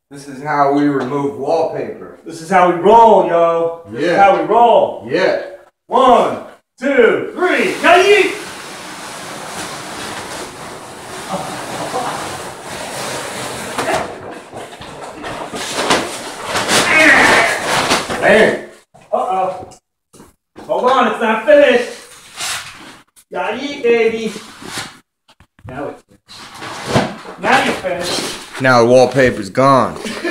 This is how we remove wallpaper. This is how we roll, yo. This is how we roll. Yeah. 1, 2, 3. Yeet! Damn. Uh-oh. Hold on, it's not finished. Yeet, baby. Now it's finished. Now you're finished. Now the wallpaper's gone.